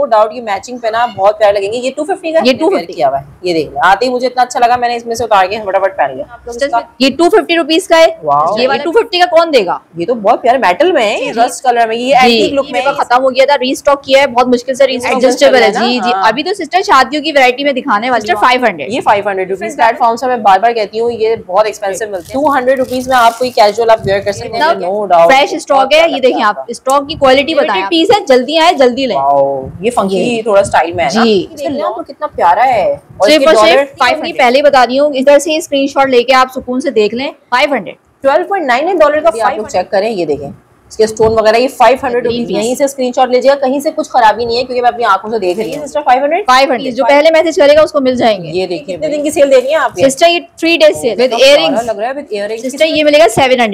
No doubt ये matching पे ना बहुत प्यारे लगेंगे। ये 250 का, ये 250 किया हुआ है। ये देख आते ही मुझे इतना अच्छा लगा, मैंने इसमें से उतार के फटाफट पहन लिया। ये 250 रुपीज का है। ये वाला 250 का कौन देगा? ये तो बहुत प्यारे मेटल में है, रस्ट कलर में, ये एंटीक लुक में खत्म हो गया था, रीस्टॉक किया है, बहुत मुश्किल से एडजस्टेबल है। जी जी, अभी तो सिस्टर शादियों की वैरायटी में दिखाने वाली है। 500, ये 500 रुपीज प्लेटफॉर्म से मैं बार बार कहती हूँ, ये बहुत एक्सपेंसिव मिलते हैं। 200 रुपीज में आप कोई कैजुअल आप वेयर कर सकते हैं, नो डाउट। फ्रेश स्टॉक है, ये देखिए आप स्टॉक की क्वालिटी बताएं। पीस है, जल्दी आए जल्दी लें। ये फंकी थोड़ा स्टाइल में है ना जी, तो कितना प्यारा है। और सिर्फ 500 पहले ही बता रही हूँ, इधर से स्क्रीनशॉट लेके आप सुकून से देख लें। 500 $12.99 का आप लोग चेक करें। ये देखें इसके स्टोन वगैरह, ये 500 रुपीज। यहीं से स्क्रीनशॉट लीजिएगा, कहीं से कुछ खराबी नहीं है क्योंकि मैं अपनी आंखों से देख रही हूँ। सिस्टर 500 जो पहले मैसेज करेगा उसको मिल जाएंगे। ये देखिए कितने दिन की सेल दे रही है आप सिस्टर? ये 3 डेज सेल विद इयररिंग्स लग रहा है, विद इयररिंग्स। सिस्टर ये मिलेगा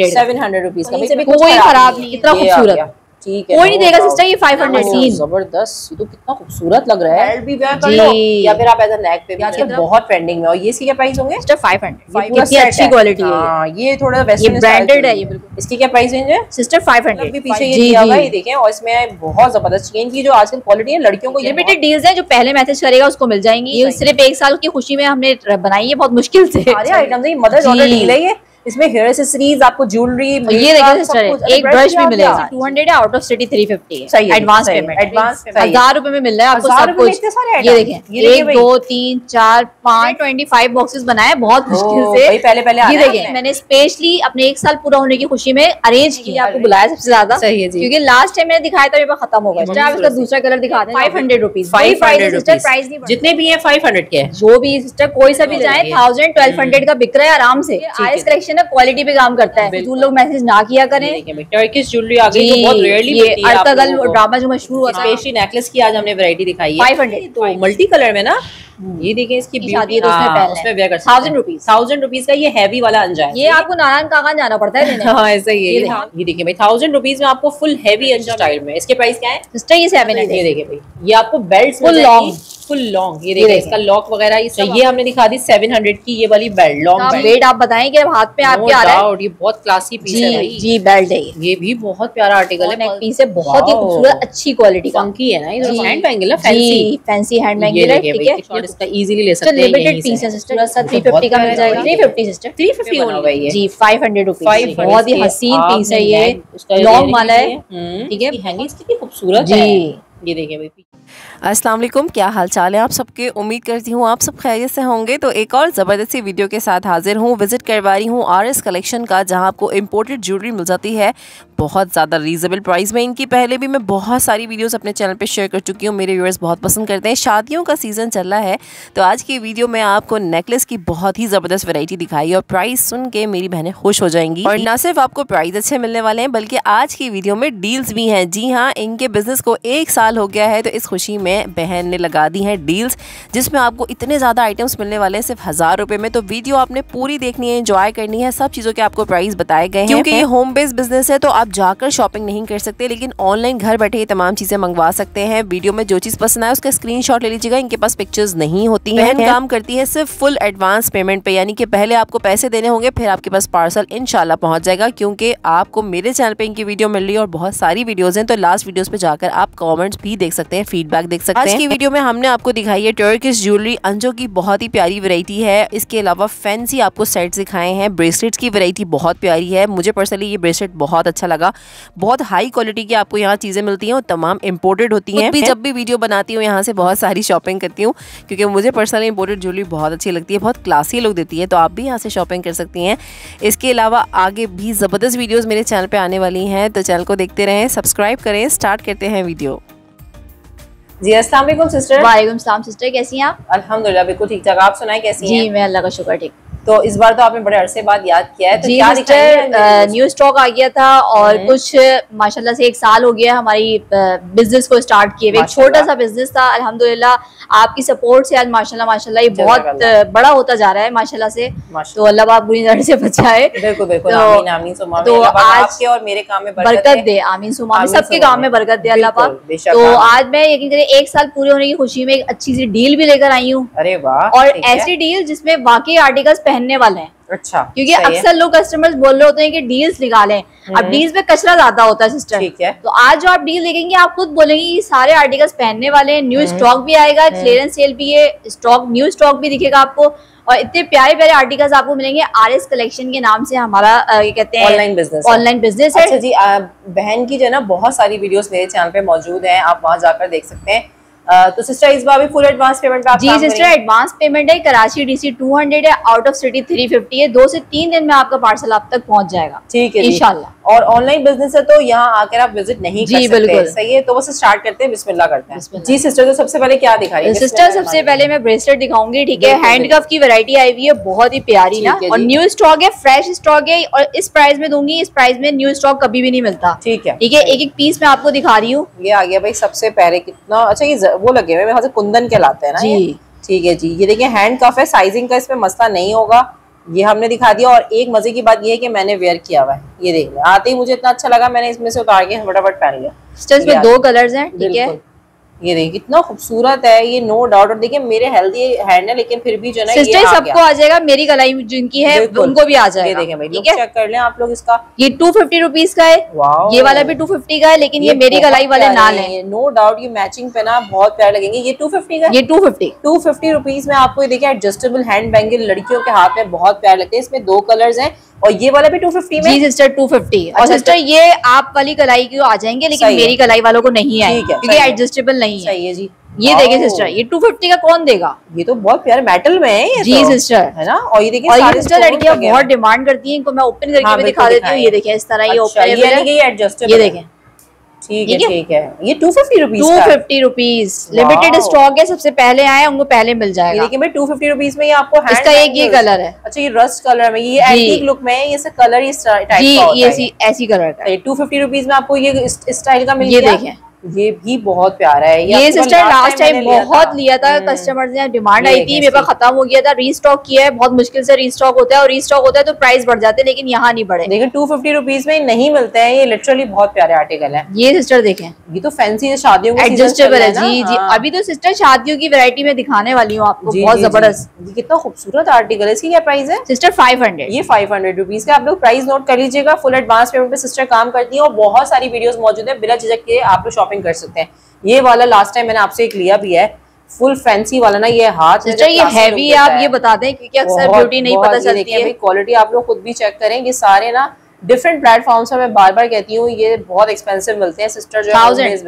700 रुपीज का, कोई खराब नहीं, इतना खूबसूरत। ठीक है, कोई नहीं देगा सिस्टर। ये 500 सीन जबरदस्त, ये तो कितना खूबसूरत लग रहा है। भी वेयर कर लो या फिर आप एज अ नेक पे भी, आजकल बहुत ट्रेंडिंग में। और ये इसकी क्या प्राइस होंगे? सिस्टर 500। कितनी अच्छी क्वालिटी है। हां, ये थोड़ा वेस्टर्न ब्रांडेड है ये बिल्कुल। इसकी क्या प्राइस रेंज है? सिस्टर 500 भी पीछे ये दिया हुआ है, ये देखें। और इसमें बहुत जबरदस्त चेन की जो आजकल क्वालिटी है, लड़कियों को लिमिटेड डील्स है, जो पहले मैसेज करेगा उसको मिल जाएंगी। ये सिर्फ 1 साल की खुशी में हमने बनाई है, बहुत मुश्किल से। सारे आइटम्स है, मदर डॉटर डील है ये। इसमें हेयर एक्सेसरीज, आपको ज्वेलरी, ये देखिए सिस्टर, एक ब्रश भी मिलेगा। 200 है, आउट ऑफ सिटी 350 है। एडवांस पेमेंट, एडवांस 1000 रुपए में मिल रहा है आपको सब कुछ। ये देखें 1 2 3 4 5 25 बॉक्सेस बनाए बहुत मुश्किल से। पहले ये देखें मैंने स्पेशली अपने 1 साल पूरा होने की खुशी में अरेंज किया, आपको बुलाया सबसे ज्यादा। सही है जी, क्योंकि लास्ट टाइम मैंने दिखाया था, मेरे पास खत्म हो गया। आप इसका दूसरा कलर दिखा दें। 500 रुपीज, 500 सिस्टर प्राइस नहीं, जितने भी है 500 के। जो भी सिस्टर कोई सा भी चाहे 1000 1200 का बिक रहा है आराम से। आईज कलेक्शन है, क्वालिटी पे काम करता है। तो लोग मैसेज ना किया करें। टर्किश ज्वेलरी आ गई, जो बहुत रेयरली मिलती है। अर्तगल ड्रामा जो मशहूर हुआ था, स्पेशली नेकलेस की आज हमने वैरायटी दिखाई है। 500 तो मल्टी कलर में ना, ये देखिए इसकी शादी है तो उसमें वेयर कर सकते हैं। 1000 रुपीज का ये हैवी वाला अंजा है। ये आपको नारायण काका जाना पड़ता है लेने। हाँ ऐसा ही है। ये देखिए भाई 1000 रुपीज में आपको फुल हैवी अंजा स्टाइल में। इसके प्राइस क्या है सिस्टर? ये 700। ये देखिए भाई, ये आपको बेल्ट फुल लॉन्ग, ये देखिए इसका लॉक वगैरह ये हमने दिखा दी 700 की। ये वाली बेल्ट लॉन्ग वेट आप बताएं कि हाथ पे आपके आ रहा है। ये बहुत क्लासी पीस है भाई। जी बेल्ट है ये भी बहुत प्यारा आर्टिकल है, नेक पीस है, बहुत ही खूबसूरत अच्छी क्वालिटी का। फंकी है ना, ये हैंड बैंगल है, फैंसी हैंड बैंगल है। ठीक है, इसका इजीली ले सकते हैं। लिमिटेड पीस है सिस्टर, 350 का मिल जाएगा। 350 सिस्टर, 350 होना है जी। 500 रुपीज, बहुत ही हसीन पीस है ये, लॉन्ग वाला है। ठीक है, हैंगिंग्स कितनी खूबसूरत है। ये देखिए भाई। अस्सलाम वालेकुम, क्या हाल चाल है आप सबके? उम्मीद करती हूँ आप सब खैरियत से होंगे। तो एक और ज़बरदस्त सी वीडियो के साथ हाजिर हूँ। विजिट करवा रही हूँ RS कलेक्शन का, जहाँ आपको इम्पोर्टेड ज्वेलरी मिल जाती है बहुत ज़्यादा रीजनेबल प्राइस में। इनकी पहले भी मैं बहुत सारी वीडियोस अपने चैनल पे शेयर कर चुकी हूँ, मेरे व्यूअर्स बहुत पसंद करते हैं। शादियों का सीज़न चल रहा है, तो आज की वीडियो में आपको नेकलेस की बहुत ही ज़बरदस्त वैरायटी दिखाई और प्राइस सुन के मेरी बहनें खुश हो जाएंगी। और न सिर्फ आपको प्राइस अच्छे मिलने वाले हैं, बल्कि आज की वीडियो में डील्स भी हैं। जी हाँ, इनके बिजनेस को 1 साल हो गया है, तो इस खुशी में बहन ने लगा दी हैं डील्स, जिसमें आपको इतने ज़्यादा आइटम्स मिलने वाले हैं सिर्फ 1000 रुपए में। तो वीडियो आपने पूरी देखनी है, एंजॉय करनी है। सब चीज़ों के आपको प्राइस बताए गए हैं। क्योंकि ये होम बेस्ड बिजनेस है, तो आप जाकर शॉपिंग नहीं कर सकते, लेकिन ऑनलाइन घर बैठे ये तमाम चीजें मंगवा सकते हैं। वीडियो में जो चीज पसंद आए उसका स्क्रीनशॉट ले लीजिएगा। इनके पास पिक्चर्स नहीं होती हैं। बहन काम करती है सिर्फ फुल एडवांस पेमेंट पे, यानी कि पहले आपको पैसे देने होंगे, फिर आपके पास पार्सल इंशाल्लाह पहुंच जाएगा। क्योंकि आपको मेरे चैनल पे इनकी वीडियो मिल रही है और बहुत सारी वीडियोस हैं, तो लास्ट वीडियोस पे जाकर आप कमेंट्स भी देख सकते हैं, फीडबैक देख सकते हैं। आज की वीडियो में हमने आपको दिखाई है टर्किश ज्वेलरी अंजो की, बहुत ही प्यारी वैरायटी है। इसके अलावा फैंसी आपको सेट्स दिखाए हैं। ब्रेसलेट्स की वैरायटी बहुत प्यारी है, मुझे पर्सनली ये ब्रेसलेट बहुत अच्छा लगा। बहुत हाई क्वालिटी की आपको यहाँ चीजें मिलती हैं और तमाम इंपोर्टेड होती हैं। भी जब भी वीडियो बनाती हूँ यहाँ से बहुत सारी शॉपिंग करती हूँ, क्योंकि मुझे पर्सनली इंपोर्टेड ज्वेलरी बहुत अच्छी लगती है, बहुत क्लासी लुक देती है। तो आप भी यहाँ से शॉपिंग कर सकती हैं। इसके अलावा आगे भी जबरदस्त वीडियोस मेरे चैनल पे आने वाली हैं, तो चैनल को देखते रहें, सब्सक्राइब करें। स्टार्ट करते हैं वीडियो। जी अस्सलाम वालेकुम सिस्टर। वालेकुम सलाम सिस्टर, कैसी हैं आप? अल्हम्दुलिल्लाह बिल्कुल ठीक ठाक, आप सुनाएं कैसी हैं? जी मैं अल्लाह का शुक्र ठीक। तो इस बार तो आपने बड़े अरसे बाद याद किया है, तो जी क्या सिस्टर न्यू स्टॉक आ गया था और कुछ माशाल्लाह से 1 साल हो गया हमारी बिजनेस को स्टार्ट किए हुए। एक छोटा सा बिजनेस था, अल्हम्दुलिल्लाह आपकी सपोर्ट से आज माशाल्लाह ये बहुत बड़ा होता जा रहा है माशाल्लाह से। तो अल्लाह पाक बुरी नजर से बचाए। बिल्कुल बिल्कुल, आमीन आमीन सुमा आमीन। तो आज आपके और मेरे काम में बरकत दे, आमीन सुमा आमीन, सबके काम में बरकत दे अल्लाह पाक। तो आज मैं यकीन करें 1 साल पूरे होने की खुशी में एक अच्छी सी डील भी लेकर आई हूँ। अरे वाह! और ऐसी डील जिसमें बाकी आर्टिकल्स पहनने वाले हैं। अच्छा, क्योंकि अक्सर लोग कस्टमर्स बोल रहे होते हैं कि डील्स निकालें, अब डील्स में कचरा ज्यादा होता है सिस्टर। ठीक है, तो आज जो आप डील देखेंगे आप खुद बोलेंगे ये सारे आर्टिकल्स पहनने वाले हैं, न्यू स्टॉक भी आएगा, क्लियरेंस सेल भी है, स्टॉक न्यू स्टॉक भी दिखेगा आपको, और इतने प्यारे प्यारे आर्टिकल्स आपको मिलेंगे। आरएस कलेक्शन के नाम से हमारा ये कहते हैं ऑनलाइन बिजनेस है। अच्छा जी, बहन की जो ना बहुत सारी वीडियोस मेरे चैनल पे मौजूद हैं, आप वहां जाकर देख सकते हैं। तो सिस्टर इस बार भी फुल एडवांस पेमेंट पे आप जी सिस्टर एडवांस पेमेंट है। कराची डीसी 200 है, आउट ऑफ सिटी 350 है। 2 से 3 दिन में आपका पार्सल आप तक पहुंच जाएगा। ठीक है इंशाल्लाह। और ऑनलाइन बिजनेस है तो यहाँ आकर आप विजिट नहीं कर सकते। बिल्कुल सही है। तो बस स्टार्ट करते हैं, बिस्मिल्लाह करते हैं। जी सिस्टर, तो सबसे पहले क्या दिखा रही है? सिस्टर सबसे पहले मैं ब्रेसलेट दिखाऊंगी, ठीक है। हैंड कफ की वैरायटी आई हुई है, बहुत ही प्यारी ना, और न्यू स्टॉक है, फ्रेश स्टॉक है, और इस प्राइस में दूंगी। इस प्राइस में न्यू स्टॉक कभी भी नहीं मिलता। ठीक है, ठीक है। एक एक पीस मैं आपको दिखा रही हूँ। ये आ गया भाई सबसे पहले, कितना अच्छा ये वो लगे हुए हैं, कुंदन कहलाते हैं ना जी। ठीक है जी, ये देखिए हैंड कफ है, साइजिंग का इसमें मसला नहीं होगा, ये हमने दिखा दिया। और एक मजे की बात ये है कि मैंने वेयर किया हुआ है, ये देख लें। आते ही मुझे इतना अच्छा लगा, मैंने इसमें से उतार के फटाफट पहन लिया। इसमें 2 कलर्स हैं, ठीक है। ये देखिए कितना खूबसूरत है ये, नो डाउट। और देखिए मेरे हेल्दी हैंड है, लेकिन फिर भी जो है सिस्टर सबको आ जाएगा, मेरी कलाई जिनकी है उनको भी आ जाएगा। ये देखें भाई, चेक कर लें आप लोग इसका। ये 250 रुपीज का है, ये वाला भी 250 का है, लेकिन ये मेरी कलाई वाले ना लें। नो डाउट ये मैचिंग पे ना बहुत प्यारे लगेंगे। ये 250 का, ये 250 रुपीज में आपको ये देखिए एडजस्टेबल हैंड बैंगल लड़कियों के हाथ में बहुत प्यारे लगते हैं। इसमें 2 कलर्स हैं, और ये वाला भी 250 में। जी सिस्टर 250। और सिस्टर ये आप वाली कलाई की आ जाएंगे, लेकिन मेरी कलाई वालों को नहीं है, क्योंकि एडजस्टेबल नहीं है। सही है जी। ये देखिए सिस्टर, ये 250 का कौन देगा? ये तो बहुत प्यारे मेटल में है ये जी तो, सिस्टर है ना। और ये देखिए और सिस्टर लड़कियां बहुत डिमांड करती हैं इनको। मैं ओपन करके भी दिखा देती हूँ। ये देखिए इस तरह ये ओपन है, ये देखें। ठीक है, ठीक है। ये 250 रुपीज, 250 रुपीज लिमिटेड स्टॉक है, सबसे पहले आए उनको पहले मिल जाएगा। लेकिन भाई 250 रुपीज में ये आपको इसका एक ये कलर है। अच्छा, ये रस्ट कलर में, ये एंटीक लुक में है, ये सब कलर इस टाइप का होता है। ऐसी कलर का 250 रुपीज में आपको ये स्टाइल का मिल गया। ये देखें, ये भी बहुत प्यारा है। ये सिस्टर लास्ट टाइम बहुत लिया था कस्टमर्स ने, डिमांड आई थी, मेरे पास खत्म हो गया था, रीस्टॉक किया है। बहुत मुश्किल से रीस्टॉक होता है, और रीस्टॉक होता है तो प्राइस बढ़ जाते हैं, लेकिन यहाँ नहीं बढ़े। देखिए 250 रुपीज में नहीं मिलते हैं, ये लिटरली बहुत प्यारे आर्टिकल है। ये सिस्टर देखें, ये तो फैंसी शादियों में एडजस्टेबल है। जी जी, अभी तो सिस्टर शादियों की वैरायटी में दिखाने वाली हूँ आपको, बहुत जबरदस्त। कितना खूबसूरत आर्टिकल है। इसकी क्या प्राइस है सिस्टर? 500। ये 500 रुपीज का। आप लोग प्राइस नोट कर लीजिएगा। फुल एडवांस पेमेंट पे सिस्टर काम करती है, और बहुत सारी वीडियोस मौजूद है, बिना झिझक के आप लोग शॉपिंग कर सकते हैं। ये वाला लास्ट टाइम मैंने आपसे एक लिया भी है, फुल फैंसी वाला ना, ये हाथ सिस्टर ये हैवी है, आप ये बता दें, क्योंकि अक्सर ब्यूटी नहीं पता चलती है। क्वालिटी आप लोग खुद भी चेक करें। ये सारे ना डिफरेंट प्लेटफॉर्म्स में, मैं बार बार कहती हूँ, ये बहुत एक्सपेंसिव मिलते हैं सिस्टर। जो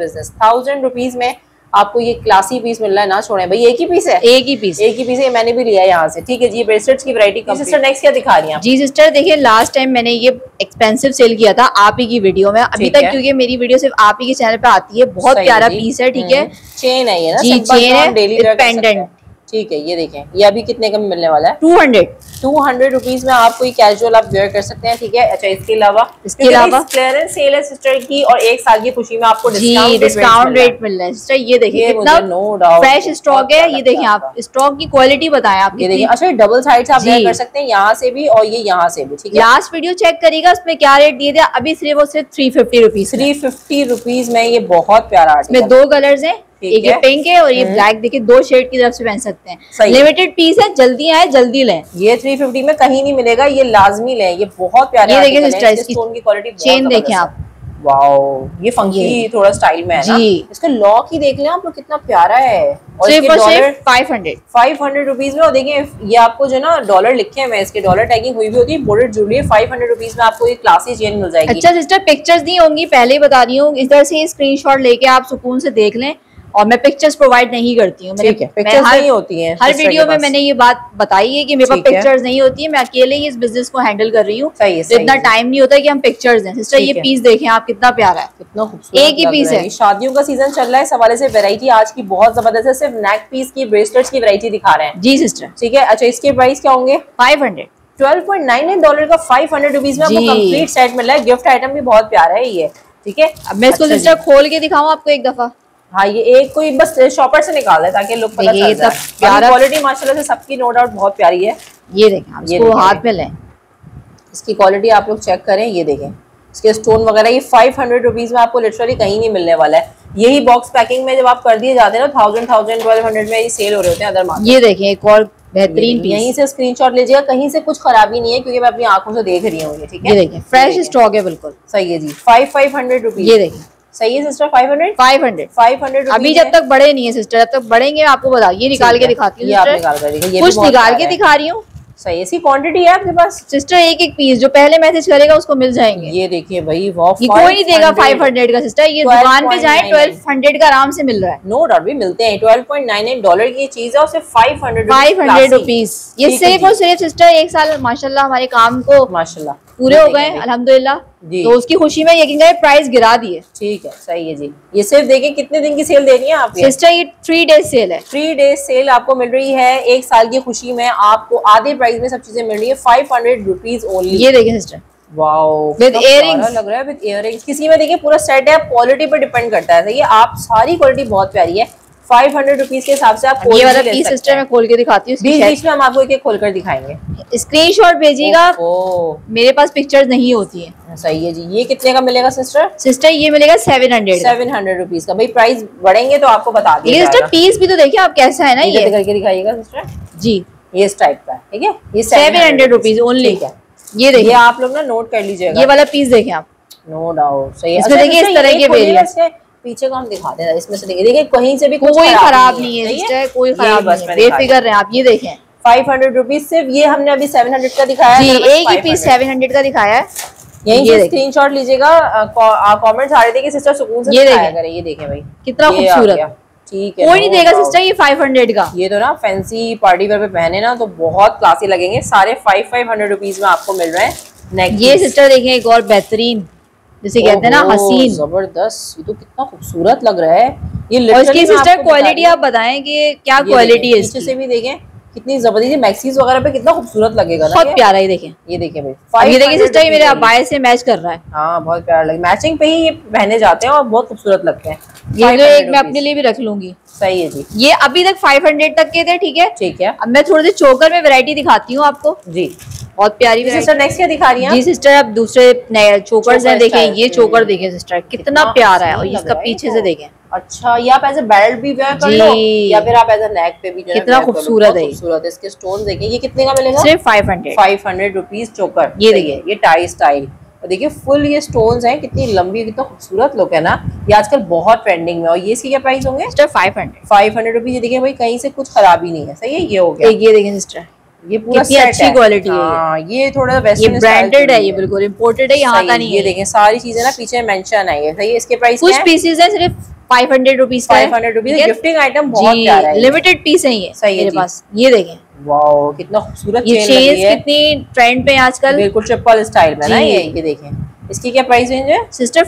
1000 रुपीज में आपको ये क्लासी पीस मिल रहा है, ना छोड़े भाई। एक ही पीस है, एक ही पीस है, मैंने भी लिया है यहाँ से। ठीक है जी, ब्रेसलेट्स की वैरायटी। सिस्टर नेक्स्ट क्या दिखा रही हैं? जी सिस्टर देखिए, लास्ट टाइम मैंने ये एक्सपेंसिव सेल किया था आप ही की वीडियो में। अभी तक क्योंकि मेरी वीडियो सिर्फ आप ही के चैनल पे आती है, बहुत प्यारा पीस है। ठीक है, चेन है ये ना जी, चेन है, पेंडेंट। ठीक है, ये देखें, ये अभी कितने का मिलने वाला है? 200 रुपीज में आपको ये कैजुअल आप वेयर कर सकते हैं। ठीक है। अच्छा, इसके अलावा क्लियरेंस सेल है सिस्टर की, और 1 साल की खुशी में आपको डिस्काउंट रेट मिल रहा है। सिस्टर ये देखिए कितना फ्रेश स्टॉक है। ये देखिए, आप स्टॉक की क्वालिटी बताएं आप। ये देखिए, अच्छा डबल साइड आप वेयर कर सकते हैं, यहाँ से भी और ये यहाँ से भी। ठीक है, लास्ट वीडियो चेक करिएगा, उसमें क्या रेट दिए थे। अभी सिर्फ और सिर्फ 350 रुपीज। 350 रुपीज में ये बहुत प्यारा आर्टिकल। इसमें 2 कलर्स हैं, एक ये पिंक है और ये ब्लैक। देखिए 2 शेड की तरफ से पहन सकते हैं। लिमिटेड पीस है, जल्दी आए जल्दी लें। ये 350 में कहीं नहीं मिलेगा, ये लाजमी लें। ये बहुत प्यारे। ये देखिए सिस्टर, इसकी स्टोन की क्वालिटी, चेन देखें आप। वाओ, ये फंकी थोड़ा स्टाइल में है ना। इसका लॉक ही देख लें आप लोग, कितना प्यारा है। और इसके डॉलर 500 रुपीज में। और देखिए ये आपको जो ना डॉलर लिखे हैं, इसके डॉलर टैगिंग हुई भी होती है, बॉर्डर जुड़ी है। 500 रुपीज में आपको ये क्लासी चेन मिल जाएगी। अच्छा सिस्टर, पिक्चर्स नहीं होंगी, पहले ही बता रही हूँ। इधर से स्क्रीनशॉट लेके आप सुकून से देख लें, और मैं पिक्चर्स प्रोवाइड नहीं करती हूँ। पिक्चर्स नहीं होती हैं हर वीडियो में। मैंने ये बात बताई है कि मेरे पास पिक्चर्स नहीं होती है, मैं अकेले ही इस बिजनेस को हैंडल कर रही हूँ। इतना टाइम नहीं होता कि हम पिक्चर्स दें। सिस्टर ये पीस देखें आप, कितना प्यारा है, कितना खूबसूरत। एक ही पीस है। शादियों का सीजन चल रहा है, इस हवाले से वैरायटी आज की बहुत जबरदस्त है। सिर्फ नेक पीस की, ब्रेसलेट्स की वैरायटी दिखा रहे हैं। जी सिस्टर। ठीक है। अच्छा, इसके प्राइस क्या होंगे? 500। $12.99 का 500 रुपीज में आपको कंप्लीट सेट मिल रहा है। गिफ्ट आइटम भी बहुत प्यारा है ये। ठीक है, अब मैं इसको सिस्टर खोल के दिखाऊं आपको एक दफा। हाँ, ये एक कोई बस शॉपर से निकाला है ताकि लोग पता चल जाए। प्यारा क्वालिटी माशाल्लाह से सबकी नो डाउट बहुत प्यारी है। ये देखें, आप इसको हाथ में लें, इसकी क्वालिटी आप लोग चेक करें। ये देखें, इसके स्टोन वगैरह। ये 500 रुपीज में आपको लिटरली कहीं नहीं मिलने वाला है। यही बॉक्स पैकिंग में जब आप कर दिए जाते हैं ना, 1000, 1200 में ये सेल हो रहे होते हैं अदर मार्केट। ये देखें, एक और बेहतरीन पीस। यहीं से स्क्रीनशॉट लीजिएगा, कहीं से कुछ खराबी नहीं है क्योंकि मैं अपनी आंखों से देख रही हूँ ये। ठीक है, ये देखिए फ्रेश स्टॉक है बिल्कुल। सही है जी। 500 रुपीज। ये देखिए सही है सिस्टर। 500 अभी जब तक बड़े नहीं है सिस्टर, जब तक बढ़ेंगे आपको बता, ये निकाल के दिखाती हूँ, कुछ निकाल के दिखा रही हूँ। सही है, इसकी क्वांटिटी है आपके पास सिस्टर? एक पीस जो पहले मैसेज करेगा उसको मिल जाएंगे। ये देखिए भाई, वाह, ये कोई नहीं देगा 500 का सिस्टर, ये दुकान पे जाए 1200 का आराम से मिल रहा है। नो डाउट भी मिलते हैं। $12.99 की चीज है और सिर्फ 500 रुपीज। ये सिर्फ और सिर्फ सिस्टर 1 साल माशाल्लाह हमारे काम को माशाल्लाह पूरे हो गए अल्हम्दुलिल्लाह, तो उसकी खुशी में यकीन करें प्राइस गिरा दिए। ठीक है, सही है जी। ये सिर्फ देखिए कितने दिन की सेल दे रही है आप सिस्टर? ये 3 डेज सेल है। 3 डेज सेल आपको मिल रही है। 1 साल की खुशी में आपको आधे प्राइस में सब चीजें मिल रही है। 500 रुपीज ओनली। ये देखिए सिस्टर, वाओ, विद इयररिंग्स लग रहा है, विद इयररिंग्स। किसी में देखिए पूरा सेट है, क्वालिटी पर डिपेंड करता है। सही है, आप सारी क्वालिटी बहुत प्यारी है। 500 रुपीज के हिसाब से आप ये वाला पीस सिस्टर मैं खोल के दिखाती हूँ, बीच में हम आपको एक खोलकर दिखाएंगे। स्क्रीनशॉट भेजिएगा, मेरे पास पिक्चर्स नहीं होती है। सही है जी। ये कितने का मिलेगा सिस्टर? सिस्टर ये मिलेगा 700 रुपीज का। भाई प्राइस बढ़ेंगे तो आपको बता दिया सिस्टर। पीस भी तो देखिए आप कैसा है ना, ये करके दिखाइएगा सिस्टर जी। ये इस टाइप का, ठीक है, ये 700 रुपीज ओनली है। ये देखिए, आप लोग ना नोट कर लीजिएगा। ये वाला पीस देखें आप, नो डाउट। सही है, इसमें देखिए इस तरह के वेरिएंट्स है। पीछे को हम दिखाते हैं, इसमें से देखिए कहीं से भी कोई खराब नहीं है सिस्टर, कोई खराब नहीं है, बेफिक्र रहे आप। ये देखें 500 रुपीज सिर्फ। ये हमने अभी 700 का दिखाया जी, एक ही पीस 700 का दिखाया है। यहीं से स्क्रीनशॉट लीजिएगा। कमेंट्स आ रहे थे कि सिस्टर सुकून से दिखाया करें। ये देखें भाई कितना खूबसूरत। ठीक है, कोई नहीं देगा सिस्टर ये 500 का। ये तो ना फैंसी पार्टी वेयर पे पहने ना तो बहुत क्लासी लगेंगे। सारे 500 रुपीज में आपको मिल रहे हैं। ये सिस्टर देखें एक और बेहतरीन, जिसे कहते हैं ना हसीन, जबरदस्त। ये तो कितना खूबसूरत लग रहा है। ये और इसकी सिस्टर क्वालिटी आप बताएं कि क्या क्वालिटी है इसकी। पीछे से भी देखें कितनी जबरदस्त। मैक्सीज वगैरह पे कितना खूबसूरत लगेगा ना, बहुत प्यारा। ये देखें, ये देखें भाई, ये देखिए सिस्टर, ये मेरे अबाए से मैच कर रहा है। हाँ, बहुत प्यारा लगे। मैचिंग पे ही ये पहने जाते हैं और बहुत खूबसूरत लगते हैं। ये जो एक मैं अपने लिए भी रख लूंगी। सही है जी। ये अभी तक 500 तक के थे, ठीक है। ठीक है, अब मैं थोड़े से चोकर में वैरायटी दिखाती हूँ आपको जी। बहुत प्यारी सिस्टर नेक्स्ट क्या दिखा रही है? जी सिस्टर, अब दूसरे चोकर्स हैं, देखें ये चोकर देखें सिस्टर कितना प्यारा है, और इसका पीछे से देखें। अच्छा, ये आप ऐसे बेल्ट भी वेयर कर लो या फिर आप ऐसे नेक पे भी, कितना खूबसूरत है। खूबसूरत। इसके स्टोन देखें। ये कितने का मिलेगा? सिर्फ 500 रुपीज चोकर। ये देखिए, ये टाई स्टाइल, और देखिए फुल ये स्टोन्स हैं। कितनी लंबी, कितना खूबसूरत लुक है ना। ये आजकल बहुत ट्रेंडिंग में। और ये इसकी क्या प्राइस होंगे? Sister 500 rupees. ये देखिए भाई, कहीं से कुछ खराबी नहीं है। सही है, ये हो गया। ये देखें सिस्टर, ये पूरा कितनी अच्छी क्वालिटी है। हाँ, ये थोड़ा वेस्टर्न, ये ब्रांडेड है, ये बिल्कुल इम्पोर्टेड है, यहाँ का नहीं है। ये देखें सारी चीजें ना पीछे मेंशन आई है। सही है, इसके प्राइस कुछ पीसेस है सिर्फ 500 रुपीज का। 500 रुपीज। गिफ्टिंग आइटम बहुत प्यारा है, लिमिटेड पीस है ये। सही है मेरे पास। ये देखें, वाओ कितना खूबसूरत ये चेन कितनी ट्रेंड पे आजकल, बिल्कुल ट्रिपल स्टाइल में ना। ये देखें, इसकी क्या प्राइस रेंज है? Sister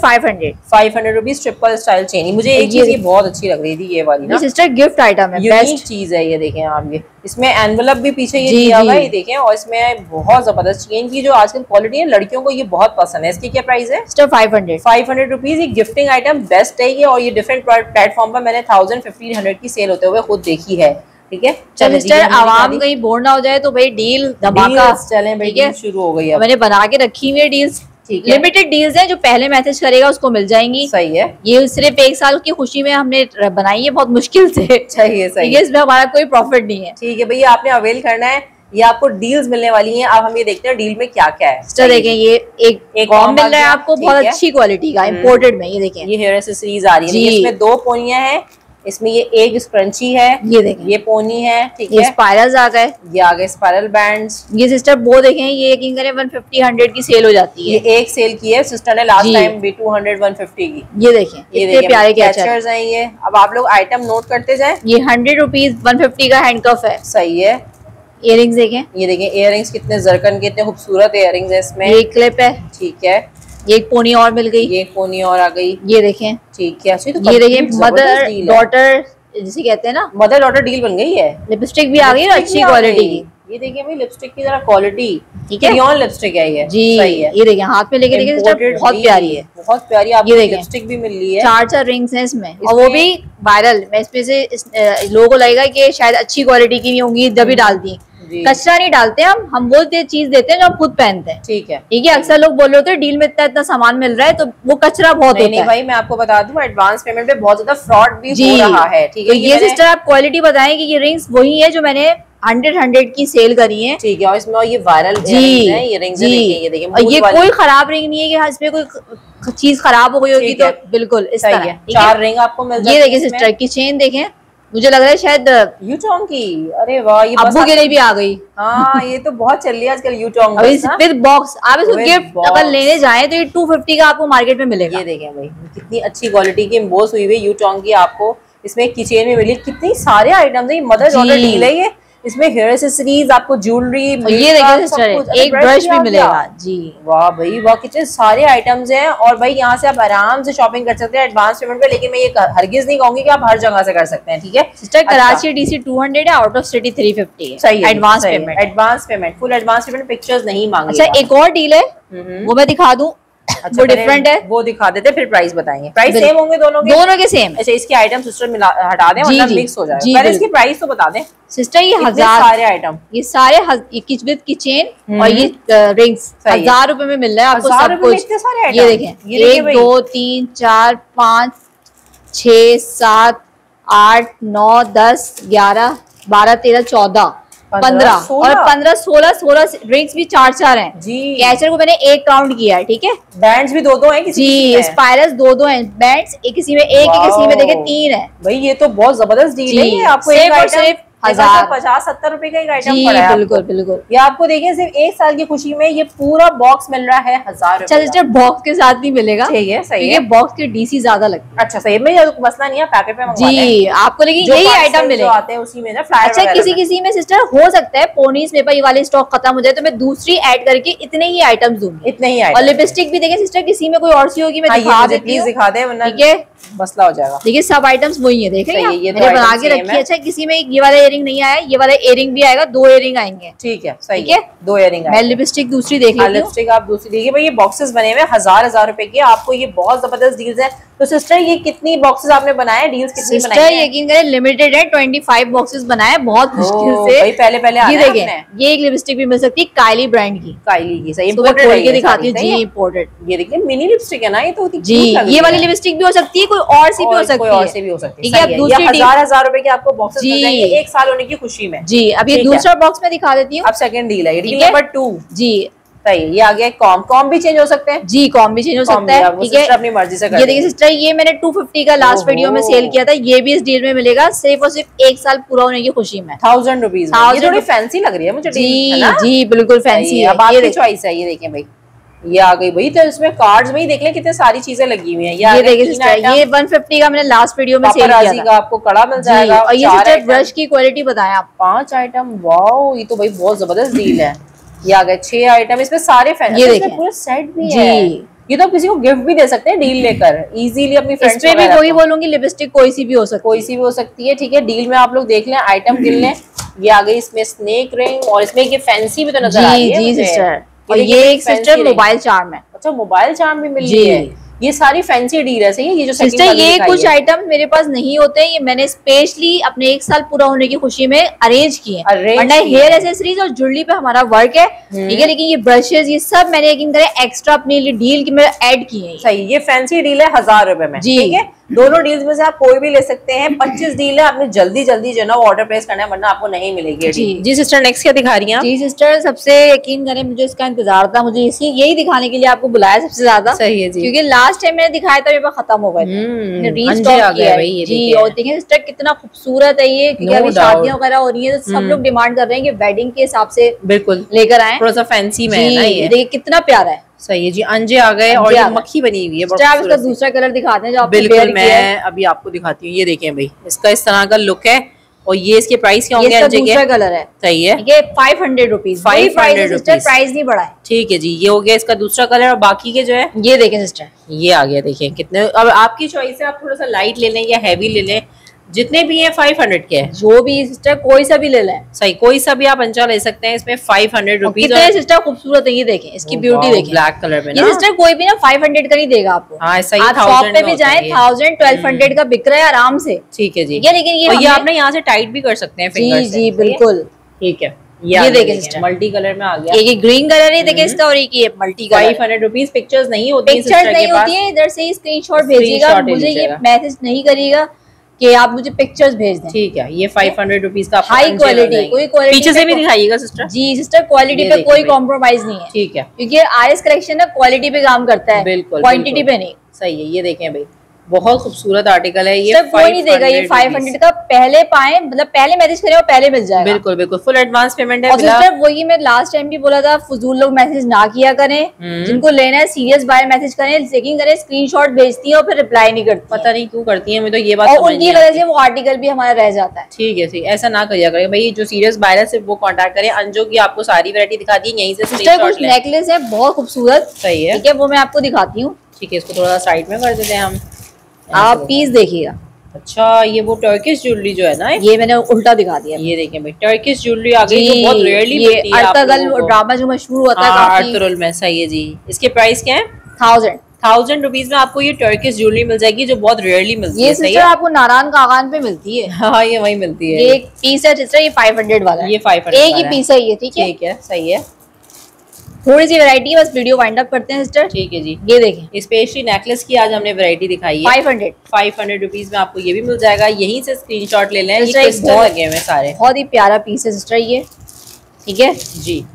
500 rupees triple style chain. मुझे एक चीज बहुत अच्छी लग रही थी, ये वाली ना सिस्टर गिफ्ट आइटम है, बेस्ट चीज है। ये देखें आप, ये इसमें एनवलप भी पीछे ये दिया हुआ है, ये देखें। और इसमें बहुत जबरदस्त चेन की जो आजकल क्वालिटी है, लड़कियों को ये बहुत पसंद है। इसकी क्या प्राइस है? Sister 500 rupees. ये गिफ्टिंग आइटम बेस्ट है ये। और ये डिफरेंट प्लेटफॉर्म पर मैंने 1000-1500 की सेल होते हुए खुद देखी है। ठीक है, चलो सिस्टर, आवाम कहीं बोर ना हो जाए तो भाई डील धमाका चलें भाई, डील शुरू हो गई है। मैंने बना के रखी हुई है डील्स, लिमिटेड डील्स हैं, जो पहले मैसेज करेगा उसको मिल जाएंगी। सही है, ये सिर्फ 1 साल की खुशी में हमने बनाई है, बहुत मुश्किल से। सही है, सही है। इसमें हमारा कोई प्रॉफिट नहीं है। ठीक है भैया, आपने अवेल करना है, ये आपको डील्स मिलने वाली हैं। अब हम ये देखते हैं डील में क्या क्या है। सिस्टर देखें, ये एक कॉम मिल रहा है आपको बहुत अच्छी क्वालिटी का, इम्पोर्टेड में। ये देखें, ये हेयर एक्सेसरीज आ रही है, इसमें 2 पोनियां हैं। इसमें ये एक स्क्रंची है, ये देखें, ये पोनी है। ठीक है, ये स्पाइरल्स आ गए, ये आ गए स्पाइरल बैंड्स। ये सिस्टर वो देखें, ये यकीन करें 150-100 की सेल हो जाती है। ये एक सेल की है सिस्टर ने लास्ट टाइम भी 200-150 की। ये देखें, इतने प्यारे कैचर्स हैं ये। अब आप लोग आइटम नोट करते जाएं। ये 100 रुपीज 150 का हैंडकफ है। सही है। इयररिंग्स देखें, ये देखें इयररिंग्स कितने जरकन के, इतने खूबसूरत इयररिंग्स है इसमें। ये क्लिप है, ठीक है। ये एक पोनी और मिल गई, ये एक पोनी और आ गई। ये देखें, ठीक है। तो ये देखें मदर डॉटर जिसे कहते हैं ना, मदर डॉटर डील बन गई है। लिपस्टिक भी आ गई है अच्छी क्वालिटी की। ये देखिए भाई, लिपस्टिक की जरा क्वालिटी, ठीक है, रियॉन लिपस्टिक है ये जी। सही है। ये देखिए हाथ में लेके देखिए सिस्टर, बहुत प्यारी है, बहुत प्यारी। आपको लिपस्टिक भी मिल रही है, 4 रिंग्स हैं इसमें, और वो भी वायरल। मैं इसमें से लोगों को लगेगा कि शायद अच्छी क्वालिटी की नहीं होंगी, तभी डाल दी। कचरा नहीं डालते हम वो चीज देते हैं जो हम खुद पहनते हैं। ठीक है, ठीक है। अक्सर लोग बोल रहे होते हैं डील में इतना सामान मिल रहा है, तो वो कचरा बहुत होता है। भाई मैं आपको बता दूं, एडवांस पेमेंट पे बहुत ज्यादा फ्रॉड भी हो रहा है। ठीक है, ये सिस्टर आप क्वालिटी बताएं कि ये रिंग्स वही है जो मैंने 100 की सेल करी है। ठीक है, और इसमें ये वायरल जी ये रिंग्स जी, ये देखिए, ये कोई खराब रिंग नहीं है कि इसमें कोई चीज खराब हो गई होगी तो बिल्कुल इस तरह है। 4 रिंग आपको मिल जाती है। ये देखिए सिस्टर की चेन देखें, मुझे लग रहा है शायद यूटोंग की। अरे वाह, ये अब्बू के लिए भी आ गई। हाँ, ये तो बहुत चल रही है आजकल यूटोंग विद बॉक्स। आप इसको गिफ्ट अगर लेने जाए तो ये 250 का आपको मार्केट में मिलेगा। ये देखें भाई, कितनी अच्छी क्वालिटी की एम्बोस हुई हुई यूटोंग की आपको इसमें किचन में मिली। कितनी सारे आइटम्स है, ये मदर ऑर्डर डील है ये। इसमें हेयर एक्सेसरीज, आपको ज्वेलरी, ये देखिए सिस्टर एक ब्रश भी मिलेगा जी। वाह भाई वाह, कितने सारे आइटम्स हैं। और भाई यहाँ से आप आराम से शॉपिंग कर सकते हैं एडवांस पेमेंट पे। लेकिन मैं ये हरगिज नहीं कहूंगी कि आप हर जगह से कर सकते हैं, ठीक है सिस्टर। कराची DC 200 है, आउट ऑफ सिटी 350 है। सही है, advance payment, advance payment, full advance payment, pictures नहीं मांगी। अच्छा एक और डील है वो मैं दिखा दूं। अच्छा, वो डिफरेंट है, वो दिखा देते फिर प्राइस बताएंगे। प्राइस सेम होंगे दोनों के सेम। अच्छा, इसके आइटम सिस्टर मिला हटा दें वरना मिक्स हो जाएगा। पहले इसकी प्राइस तो बता दें सिस्टर। ये 1000 सारे आइटम, ये सारे विद किचन और ये रिंग्स 1000 रुपए में मिल रहा है आपको सब कुछ। ये देखें 1 2 3 4 5 6 7 8 9 10 11 12 13 14 15 और 15 16 ड्रिंक्स भी 4 हैं जी। कैचर को मैंने 1 काउंट किया है, ठीक है। बैंड्स भी 2 हैं किसी जी, स्पाइरल्स 2 हैं। बैंड्स किसी में 1 है, किसी में देखे 3 है। भाई ये तो बहुत जबरदस्त डील है। ये आपको सिर्फ 50-70 रुपए का एक आइटम पड़ा है। बिल्कुल बिल्कुल। ये आपको देखिए सिर्फ 1 साल की खुशी में ये पूरा बॉक्स मिल रहा है 1000 रुपए। सिस्टर बॉक्स के साथ नहीं मिलेगा, ठीक है सही है। बॉक्स के DC ज्यादा लगता है। अच्छा सही में, ये मसला नहीं है, पैकेट पे मंगवा जी आपको, लेकिन यही आइटम मिलेगा आते हैं उसी में ना फ्लायर। अच्छा किसी में सिस्टर हो सकता है पोनीस में ये वाले स्टॉक खत्म हो जाए तो मैं दूसरी ऐड करके इतने ही आइटम्स दूंगी, इतने ही। और लिपस्टिक भी देखें सिस्टर, किसी में कोई और सी होगी मैं दिखा देती हूं, दिखा दे वरना ठीक है मसला हो जाएगा। देखिए सब आइटम्स वही है, देखें ये मैंने बना के रखी है। अच्छा किसी में ये वाला इयरिंग नहीं आया, ये वाला इयरिंग भी आएगा, 2 इयरिंग आएंगे, ठीक है सही है। 2 इयरिंग। मैं लिपस्टिक दूसरी देख लेती हूं। लिपस्टिक आप दूसरी देखिए भाई, ये बॉक्सेस बने हुए 1000 रुपए के, आपको ये बहुत जबरदस्त डील्स है। तो सिस्टर ये कितनी बॉक्सेस आपने बनाए, डील्स कितनी बनाई है? सिस्टर यकीन करें लिमिटेड है, 25 बॉक्सेस बनाए, बहुत मुश्किल से। भाई पहले ये देखें, ये एक लिपस्टिक भी मिल सकती है काइली ब्रांड की, काइली की सही इंपोर्टेड है, दिखाती हूं जी इंपोर्टेड। ये देखिए मिनी लिपस्टिक है ना, ये तो जी ये वाली लिपस्टिक भी हो सकती है, कोई और सी भी हो सकती है, कोई और से भी हो सकती है। ठीक है, अब दूसरी 1000 रुपए के आपको बॉक्सेस मिल जाएंगे 1 साल होने की खुशी में जी। अब ये दूसरा बॉक्स में दिखा देती हूँ। अब सेकंड डील है, डील नंबर 2 जी सही। ये आ गया कॉम भी चेंज हो सकते हैं जी, कॉम भी चेंज हो सकता है, ठीक है अपनी मर्जी से। ये देखिए सिस्टर, ये मैंने 250 का लास्ट वीडियो में सेल किया था, ये भी इस डील में मिलेगा सिर्फ और सिर्फ 1 साल पूरा होने की खुशी में 1000 रुपीज। ये थोड़ी फैंसी लग रही है मुझे जी, जी बिल्कुल फैंसी है। अब आपकी चॉइस है। ये देखिए भाई, ये आ गई भाई, तो इसमें कार्ड्स में ही देख लें कितने सारी चीजें लगी हुई हैं। ये देखिए सिस्टर, ये 150 का मैंने लास्ट वीडियो में सेल किया था। आपको कड़ा मिल जाएगा। और ये सिस्टर ब्रश की क्वालिटी बताएं आप, 5 आइटम। वाओ, ये तो भाई बहुत जबरदस्त डील है। ये आ गए 6 आइटम, इसमें सारे फैन, ये देखिए पूरा सेट भी है। ये तो किसी को गिफ्ट भी दे सकते हैं डील लेकर इजीली अपनी फ्रेंड्स पे भी। वही बोलूंगी लिपस्टिक कोई सी भी हो सकती है, ठीक है। डील में आप लोग देख लें, आइटम गिन लें। ये आ गई इसमें स्नेक रिंग, और इसमें ये फैंसी भी तो नजर आ रही है जी सिस्टर। और ये एक सिस्टर मोबाइल चार्म है। अच्छा मोबाइल चार्म भी मिल रही है। ये सारी फैंसी डील है, सही है। ये जो सिस्टर ये कुछ आइटम मेरे पास नहीं होते हैं, ये मैंने स्पेशली अपने 1 साल पूरा होने की खुशी में अरेंज किए हैं। वरना हेयर एक्सेसरीज और ज्वेलरी पे हमारा वर्क है, ठीक है। लेकिन ये ब्रशेस ये सब मैंने यकीन करें एक्स्ट्रा अपने लिए डील की में ऐड किए हैं। सही, ये फैंसी डील है 1000 रुपए में, ठीक है। दोनों डील्स में से आप कोई भी ले सकते हैं। 25 डील है, आपने जल्दी जो है ना ऑर्डर प्लेस करना है, वरना आपको नहीं मिलेगी जी सिस्टर। नेक्स्ट क्या दिखा रही हैं आप? जी सिस्टर, सबसे यकीन करें मुझे इसका इंतजार था, मुझे यही दिखाने के लिए आपको बुलाया सबसे ज्यादा। सही है जी, क्योंकि लास्ट टाइम मैंने दिखाया था मेरे पास खत्म हो गए थे, रीस्टॉक किया है जी। और देखिए सिस्टर कितना खूबसूरत है ये, क्योंकि अभी शादियां वगैरह हो रही है तो सब लोग डिमांड कर रहे हैं कि वेडिंग के हिसाब से बिल्कुल लेकर आए, थोड़ा सा फैंसी में है ना ये। देखिए कितना प्यारा है। सही है जी, अंजे आ गए और ये मक्खी बनी हुई है। आप इसका दूसरा कलर दिखाते हैं जो आपको बिल्कुल मैं अभी आपको दिखाती हूँ। ये देखें भाई, इसका इस तरह का लुक है, और ये इसके प्राइस क्या होंगे? अंजे के दूसरा कलर है, सही है। ये 500 रुपीज, 500 रुपीज, प्राइस नहीं बढ़ा है, ठीक है जी। ये हो गया इसका दूसरा कलर, और बाकी के जो है ये देखें सिस्टर, ये आ गया। देखिए कितने, अब आपकी चॉइस है, आप थोड़ा सा लाइट ले लें या हैवी ले लें, जितने भी हैं 500 के हैं। जो भी सिस्टर कोई सा भी ले लें, सही कोई सा भी आप अंचा ले सकते हैं। इसमें 500 रुपीज। कितने सिस्टर खूबसूरत है, ये देखें इसकी ब्यूटी देखें, ब्लैक कलर में। ये सिस्टर कोई भी ना 500 का नहीं देगा आपको। हाँ, आप शॉप पे भी जाएं 1000 1200 का बिक रहा है आराम से, ठीक है जी। लेकिन ये आपने यहाँ से टाइट भी कर सकते हैं फिंगर से। जी बिल्कुल, ठीक है। ये देखें सिस्टर, मल्टी कलर में आ गया। ये ग्रीन कलर है देखें इसका, और एक मल्टी कलर। 500 रुपीज। पिक्चर्स नहीं होती है, पिक्चर्स नहीं होती है, इधर से ही स्क्रीनशॉट भेजिएगा मुझे, ये मैसेज नहीं करिएगा कि आप मुझे पिक्चर्स भेज दें। ठीक है, ये 500 रुपीज का हाई क्वालिटी, कोई क्वालिटी पीछे से भी दिखाइएगा सिस्टर। जी सिस्टर, क्वालिटी पे कोई कॉम्प्रोमाइज नहीं है। ठीक है, क्योंकि आरएस कलेक्शन ना क्वालिटी पे काम करता है, बिल्कुल क्वांटिटी पे नहीं। सही है, ये देखें भाई बहुत खूबसूरत आर्टिकल है ये। कोई नहीं देगा ये 500 का, पहले पाए मतलब पहले मैसेज करें और पहले मिल जाएगा। बिल्कुल बिल्कुल, फुल एडवांस पेमेंट है। और सिस्टर वही मैं लास्ट टाइम भी बोला था, फजूल लोग मैसेज ना किया करें, जिनको लेना है सीरियस बाय मैसेज करें, चेकिंग करें, स्क्रीनशॉट भेजती है और फिर रिप्लाई नहीं करती। पता नहीं क्यों करती है, मैं तो ये बात और उनकी वजह से वो आर्टिकल भी हमारा रह जाता है। ठीक है, ठीक, ऐसा ना करिए करें भाई, जो सीरियस बायर है सिर्फ वो कांटेक्ट करें। अंजू की आपको सारी वैरायटी दिखा दी, यहीं से कुछ नेकलेस है बहुत खूबसूरत। सही है, ठीक है, वो मैं आपको दिखाती हूँ। ठीक है, इसको थोड़ा साइड में कर देते हैं हम, आप पीस देखिएगा। अच्छा, ये वो टर्किश ज्वेलरी जो है ना, ये मैंने उल्टा दिखा दिया। ये देखें भाई, टर्किश ज्वेलरी आ गई जो बहुत रेयरली मिलती है। अर्तगल ड्रामा जो मशहूर होता है काफी, अर्तुगरुल में। सही है जी, इसके प्राइस क्या है? 1000 रुपीज में आपको ये टर्किश ज्वेलरी मिल जाएगी जो बहुत रेयरली मिलती है। ये सिस्टर आपको नारायण कागान पे मिलती है। हाँ, ये वही मिलती है। ये एक पीस है सिस्टर, ये 500 वाला है। ये 500 एक ही पीस है ये। ठीक है, ठीक है, सही है। थोड़ी सी वैरायटी, बस वीडियो वाइंड अप करते हैं सिस्टर। ठीक है जी, ये देखें, इस पेस्ट्री नेकलेस की आज हमने वैरायटी दिखाई है। 500 रुपीज में आपको ये भी मिल जाएगा, यहीं से स्क्रीनशॉट ले लें। ये क्रिस्टल लगे हुए सारे, बहुत ही प्यारा पीस है सिस्टर ये। ठीक है जी,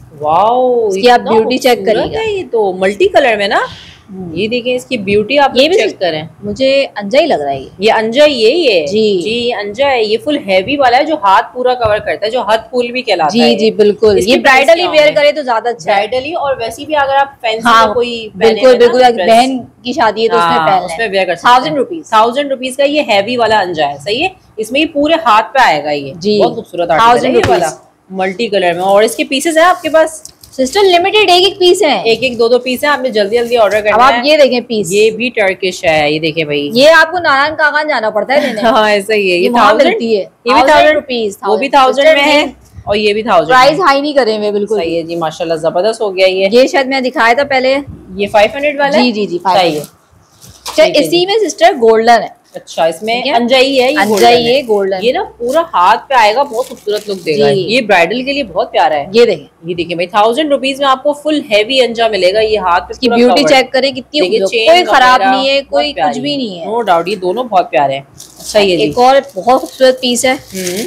वाओ, इसकी आप ब्यूटी चेक करिएगा। ये तो मल्टी कलर में ना, ये देखें इसकी ब्यूटी आप ये भी चेक करें। मुझे अंजा ही लग रहा है ये अंजा ही है ये। जी जी, अंजा है। ये फुल हैवी वाला है जो हाथ पूरा कवर करता है, जो हाथ फूल भी कहलाता है। जी जी बिल्कुल, ये ब्राइडली वेयर करे तो ज्यादा अच्छा है। ब्राइडली और वैसे भी अगर आप फैंसी हाँ, कोई बिल्कुल बिल्कुल, बहन की शादी है तो उसमें पहन उसमें वेयर कर सकते हैं। 1000 रुपीज का ये हैवी वाला अंजा है। सही है, इसमें ये पूरे हाथ पे आएगा। ये बहुत खूबसूरत आर्टिकल है ये वाला, मल्टी कलर में। और इसके पीसेस है आपके पास सिस्टर? लिमिटेड एक पीस है, एक दो पीस है, आपने जल्दी जल्दी ऑर्डर करना है। अब आप ये देखें पीस, ये भी टर्किश है। ये देखें भाई, ये आपको नारायण कागान जाना पड़ता है लेने। हाँ ऐसा ही है। ये वहाँ मिलती है, ये भी 1000 रुपीज, वो भी 1000 में है और ये भी 1000। प्राइस हाई नहीं करे हुए, बिल्कुल सही है जी, माशाल्लाह जबरदस्त हो गया। ये शायद मैं दिखाया था पहले, ये 500 वाला। जी जी जी, सही है। अच्छा, इसी में सिस्टर गोल्डन है। अच्छा, इसमें अंजाई है, ये गोल्डन, ये ना पूरा हाथ पे आएगा, बहुत खूबसूरत लुक देगा। ये ब्राइडल के लिए बहुत प्यारा है। ये देखिए भाई, 1000 रुपीज में आपको फुल हैवी अंजा मिलेगा। ये हाथ पे ब्यूटी चेक करें कितनी, कोई खराब नहीं है, कोई कुछ भी नहीं है। नो डाउट, ये दोनों बहुत प्यारे हैं। सही है। एक और बहुत खूबसूरत पीस है।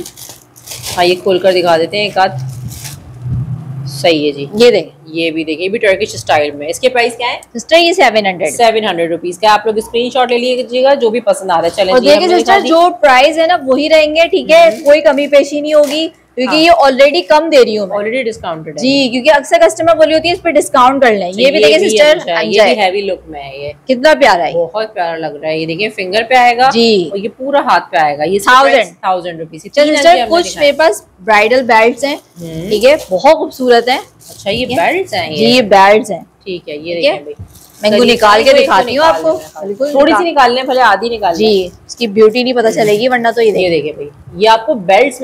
हाँ, ये खोल कर दिखा देते हैं एक आध। सही है जी, ये देखें, ये भी देखिए, भी टर्किश स्टाइल में। इसके प्राइस क्या है सिस्टर? ये 700 रुपीज का। आप लोग स्क्रीनशॉट ले लीजिएगा जो भी पसंद आ रहा है। चलें, और देखिए सिस्टर, जो प्राइस है ना वही रहेंगे। ठीक है, कोई कमी पेशी नहीं होगी, क्योंकि ये ऑलरेडी कम दे रही हूँ, ऑलरेडी डिस्काउंटेड है जी। क्योंकि अक्सर कस्टमर बोली होती है इस पे डिस्काउंट कर लें। ये भी देखिए सिस्टर, ये भी हैवी लुक में है। ये कितना प्यारा है, बहुत प्यारा लग रहा है। ये देखिए फिंगर पे आएगा जी, और ये पूरा हाथ पे आएगा। ये 1000 रुपीज। सिस्टर कुछ मेरे पास ब्राइडल बेल्ट्स हैं, ठीक है, बहुत खूबसूरत है। अच्छा, ये बेल्ट्स हैं? जी, ये बेल्ट्स हैं। ठीक है, ये देखिए भाई, मैं इनको निकाल के दिखाती हूँ आपको, थोड़ी सी निकालने, भले आधी निकाल जी, इसकी ब्यूटी नहीं पता चलेगी वरना तो। ये देखिए भाई, ये आपको बेल्ट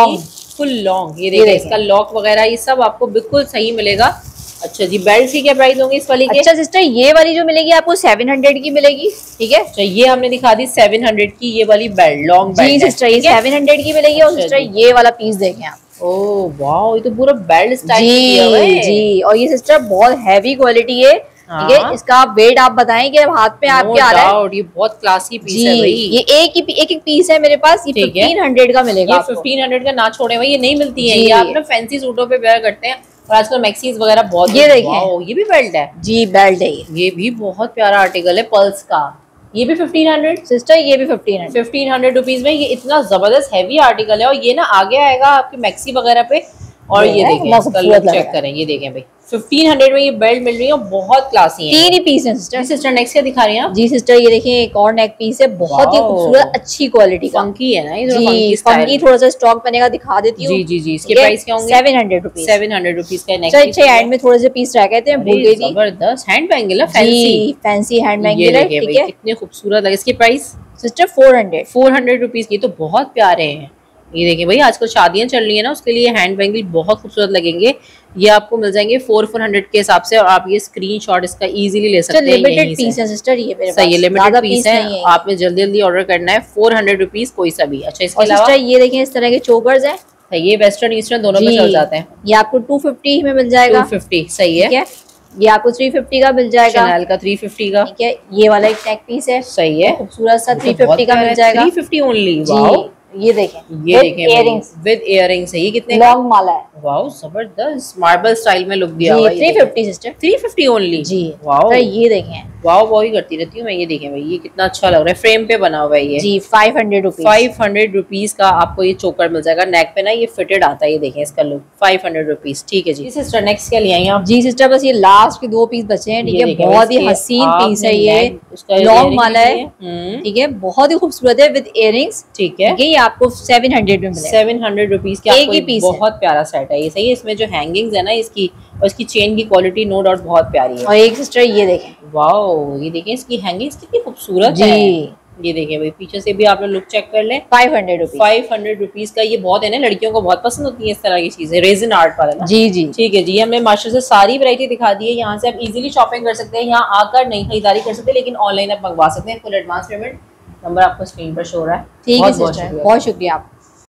फुल लॉन्ग। ये देखिए, इसका लॉक वगैरह ये सब आपको बिल्कुल सही मिलेगा। अच्छा जी, बेल्ट की क्या प्राइस होंगी इस वाली के? अच्छा सिस्टर, ये वाली जो मिलेगी आपको 700 की मिलेगी। ठीक है, अच्छा, ये हमने दिखा दी 700 की ये वाली बेल्ट, लॉन्ग बेल्ट। जी सिस्टर, ये 700 की मिलेगी। और सिस्टर ये वाला पीस देखें आप, ओह वाओ, ये तो पूरा बेल्ट स्टाइल जी जी। और ये सिस्टर बहुत हैवी क्वालिटी है। ठीक है, इसका वेट आप बताएं कि हाथ पे आपके आ रहा है। ये बहुत क्लासी पीस है भाई। ये एक पीस है मेरे पास, ये 1500 का मिलेगा। 1500 का ना छोड़े भाई, ये नहीं मिलती है। ये आप ना फैंसी सूटों पे वेयर करते हैं और आजकल मैक्सीज वगैरह बहुत। ये देखिए, ये भी बेल्ट है जी, बेल्ट है ये भी बहुत प्यारा आर्टिकल है पल्स का। ये भी 1500 सिस्टर, ये भी 1500 रुपीज में। ये इतना जबरदस्त हैवी आर्टिकल है और ये ना आगे आएगा आपके मैक्सी वगैरह पे। और ये देखें, इसका लुक चेक करें। ये देखें भाई, 1500 में ये बेल्ट मिल रही है, बहुत क्लासी है। 3 ही पीस है सिस्टर। सिस्टर नेक्स्ट क्या दिखा रही हैं आप? जी सिस्टर, ये देखिए एक और नेक पीस है, बहुत ही खूबसूरत अच्छी क्वालिटी का। फंकी है ना ये, जी फंकी, थोड़ा सा स्टॉक बनेगा, दिखा देती हूँ। जी जी जी, इसके प्राइस क्या होंगे? 700 रुपीज। 700 रुपीज का नेक पीस। अच्छा, हैंड में थोड़े से पीस रह गए थे, भूल गई थी। जबरदस्त हैंड बैंगल है, फैंसी हैंड बैंगल है। ठीक है, कितने खूबसूरत लगे। इसके प्राइस सिस्टर 400 रुपीज की, तो बहुत प्यारे हैं। ये देखिए भाई, आजकल शादियां चल रही है ना, उसके लिए हैंड बैंगल बहुत खूबसूरत लगेंगे। ये आपको मिल जाएंगे 400 के हिसाब से और आप ये स्क्रीनशॉट इसका इजीली ले सकते हैं। लिमिटेड पीस है सिस्टर, ये मेरे पास सही है, लिमिटेड पीस है। आपने जल्दी जल्दी ऑर्डर करना है। 400 रुपीज कोई सा भी। अच्छा, इसके अलावा ये देखिए इस तरह के चोकर्स हैं, ये वेस्टर्न ईस्टर्न दोनों में चल जाते हैं। ये आपको 250 में मिल जाएगा। 250 सही है। ये आपको 350 का मिल जाएगा। शैनल का 350 का, ठीक है। ये वाला एक नेक पीस है, सही है, खूबसूरत सा 350 का मिल जाएगा। 350 ओनली। वाओ, ये देखें, ये देखें इयरिंग्स, विद इयरिंग्स है। ये कितने का? लॉन्ग माला है। वाओ, जबरदस्त मार्बल स्टाइल में लुक दिया हुआ है। 350 सिस्टर, 350 ओनली जी। वाओ, तो ये देखें, वाओ वाओ ही करती रहती हूँ मैं। ये देखें भाई, ये कितना अच्छा लग रहा है, फ्रेम पे बना हुआ है ये जी। 500 रुपीज, 500 रुपीज का आपको ये चोकर मिल जाएगा। नेक पे ना ये फिटेड आता है, ये देखें इसका लुक, 500 रुपीज। ठीक है जी सिस्टर, नेक्स्ट क्या ले आई आप? जी सिस्टर, बस ये लास्ट के 2 पीस बचे हैं। ठीक है, बहुत ही हसीन पीस है ये, लॉन्ग माला है। ठीक है, बहुत ही खूबसूरत है विद इयरिंग्स। ठीक है, ये आपको 700 में मिलेगा। 700 रुपीज की एक ही पीस, बहुत प्यारा सेट है ये। सही है, इसमें जो हैंगिंग्स है ना इसकी और इसकी चेन की क्वालिटी नो डाउट बहुत प्यारी है। और एक सिस्टर ये देखें, वाओ, ये देखें इसकी हैंगिंग्स कितनी खूबसूरत है। ये देखें भाई, पीछे से भी आप लोग लुक चेक कर लें। 500 रुपीज, 500 रुपीज का ये बहुत है ना, लड़कियों को बहुत पसंद होती है इस तरह की चीजें, रेजिन आर्ट वाला ना। जी जी। ठीक है जी, हमने माशाल्लाह से सारी वैरायटी दिखा दी है। यहाँ से आप इजीली शॉपिंग कर सकते हैं, यहाँ आकर नहीं खरीदारी कर सकते, लेकिन ऑनलाइन आप मंगवा सकते हैं। फुल एडवांस पेमेंट, नंबर आपको स्क्रीन पर शो हो रहा है। ठीक है सिस्टर, बहुत शुक्रिया आप।